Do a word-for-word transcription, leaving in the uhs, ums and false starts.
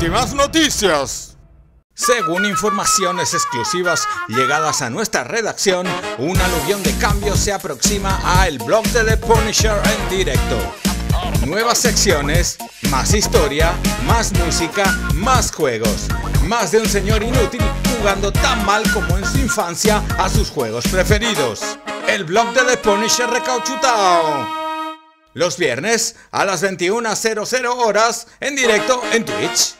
últimas noticias. Según informaciones exclusivas llegadas a nuestra redacción, un aluvión de cambios se aproxima a el blog de The Punisher en directo. Nuevas secciones, más historia, más música, más juegos. Más de un señor inútil jugando tan mal como en su infancia a sus juegos preferidos. El blog de The Punisher recauchutao. Los viernes a las veintiuna horas en directo en Twitch.